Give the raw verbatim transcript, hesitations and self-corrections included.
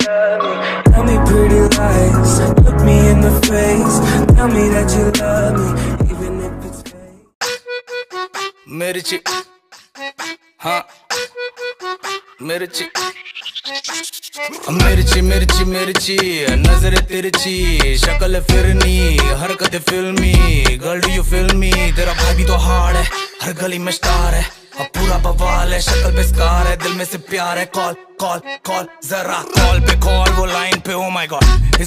love me. Tell me pretty lies, look me in the face. Tell me that you love me, even if it's fake. मिर्ची हाँ मिर्ची मिर्ची मिर्ची मिर्ची नजर तिरछी शक्ल फिरनी हरकत फिल्मी girl do you feel me तेरा भाई भी तो हार्ड है हर गली में स्टार है अब पूरा बवाल है शक्ल पे स्कार है दिल में से प्यार है कॉल कॉल कॉल जरा कॉल पे कॉल वो लाइन पे ओ माय गॉड